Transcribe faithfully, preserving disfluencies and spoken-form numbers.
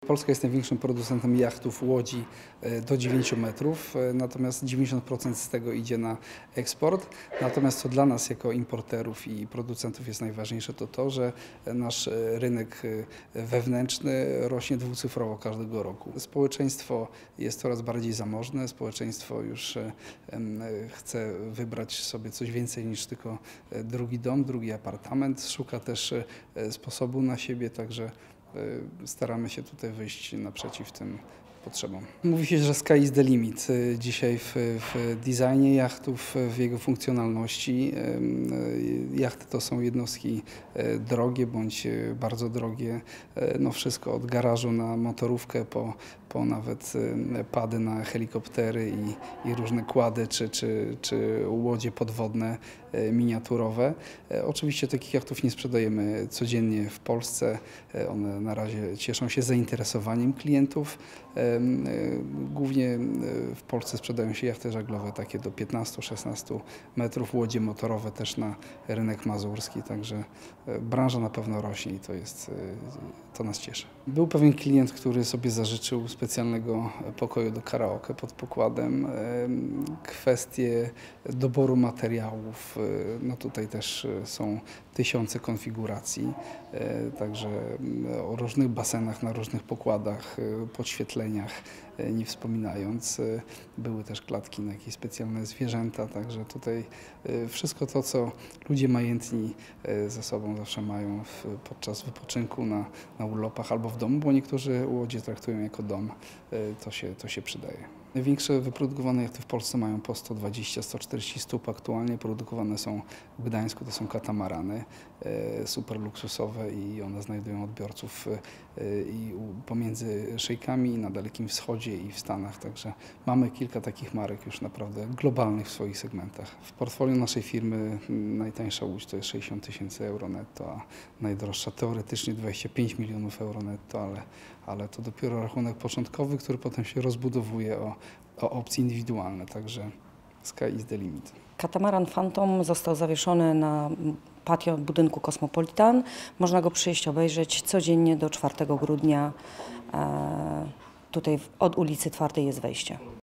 Polska jest największym producentem jachtów, łodzi do dziewięciu metrów, natomiast dziewięćdziesiąt procent z tego idzie na eksport. Natomiast co dla nas jako importerów i producentów jest najważniejsze, to to, że nasz rynek wewnętrzny rośnie dwucyfrowo każdego roku. Społeczeństwo jest coraz bardziej zamożne, społeczeństwo już chce wybrać sobie coś więcej niż tylko drugi dom, drugi apartament, szuka też sposobu na siebie, także staramy się tutaj wyjść naprzeciw tym potrzebom. Mówi się, że sky is the limit dzisiaj w, w designie jachtów, w jego funkcjonalności. Jachty to są jednostki drogie bądź bardzo drogie. No wszystko od garażu na motorówkę po, po nawet pady na helikoptery i, i różne kłady czy, czy, czy łodzie podwodne miniaturowe. Oczywiście takich jachtów nie sprzedajemy codziennie w Polsce. One na razie cieszą się zainteresowaniem klientów. Głównie w Polsce sprzedają się jachty żaglowe takie do piętnastu szesnastu metrów, łodzie motorowe też na rynek mazurski, także branża na pewno rośnie i to, jest, to nas cieszy. Był pewien klient, który sobie zażyczył specjalnego pokoju do karaoke pod pokładem. Kwestie doboru materiałów, no tutaj też są tysiące konfiguracji, także o różnych basenach, na różnych pokładach, podświetleniach nie wspominając. Były też klatki na jakieś specjalne zwierzęta, także tutaj wszystko to, co ludzie majętni ze sobą zawsze mają w, podczas wypoczynku na, na urlopach albo w domu, bo niektórzy łodzie traktują jako dom, to się, to się przydaje. Największe wyprodukowane jachty w Polsce mają po sto dwadzieścia do stu czterdziestu stóp. Aktualnie produkowane są w Gdańsku, to są katamarany super luksusowe i one znajdują odbiorców i pomiędzy szejkami i na Dalekim Wschodzie i w Stanach. Także mamy kilka takich marek już naprawdę globalnych w swoich segmentach. W portfolio naszej firmy najtańsza łódź to jest sześćdziesiąt tysięcy euro netto, a najdroższa teoretycznie dwadzieścia pięć milionów euro netto, ale, ale to dopiero rachunek początkowy, który potem się rozbudowuje o, o opcje indywidualne. Także sky is the limit. Katamaran Phantom został zawieszony na patio budynku Cosmopolitan. Można go przyjść, obejrzeć codziennie do czwartego grudnia. Tutaj od ulicy Twardej jest wejście.